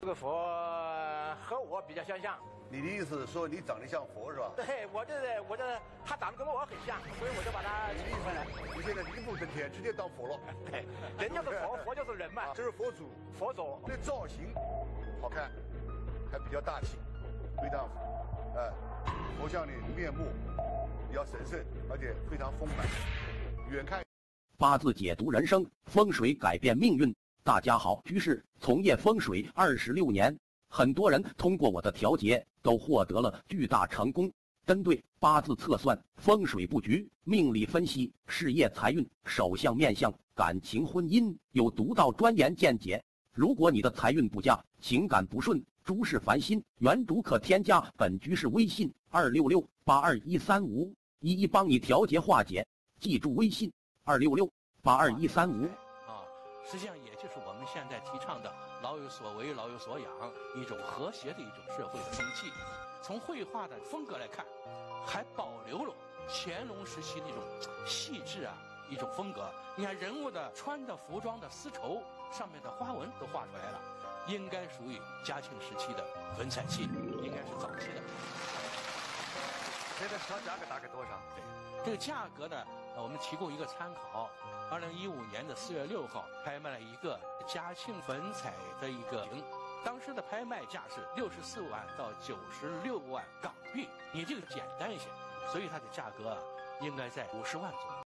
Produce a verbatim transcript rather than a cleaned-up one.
个佛和我比较相像。 你的意思是说你长得像佛是吧？ 对，我这是我这他长得跟我很像，所以我就把他请出来。 你现在一步登天，直接当佛了。 对，人就是佛，佛就是人嘛。 这是佛祖， 佛祖这造型好看，还比较大气，非常，呃，佛像的面目比较神圣，而且非常丰满。远看， 八字解读人生，风水改变命运。大家好，居士从业风水二十六年，很多人通过我的调节都获得了巨大成功。针对八字测算、风水布局、命理分析、事业财运、手相面相、感情婚姻，有独到专研见解。如果你的财运不佳、情感不顺、诸事烦心，原主可添加本居士微信二六六八二一三五，一一帮你调节化解。记住微信二六六八二一三五。 实际上也就是我们现在提倡的老有所为老有所养，一种和谐的一种社会的风气。从绘画的风格来看，还保留了乾隆时期那种细致啊一种风格。你看人物的穿的服装的丝绸上面的花纹都画出来了，应该属于嘉庆时期的文彩器，应该是早期的。 这个小价格大概多少？ 对，这个价格呢，我们提供一个参考。二零一五年的四月六号，拍卖了一个嘉庆文彩的一个瓶，当时的拍卖价是六十四万到九十六万港币，你这个简单一些，所以它的价格啊，应该在五十万左右。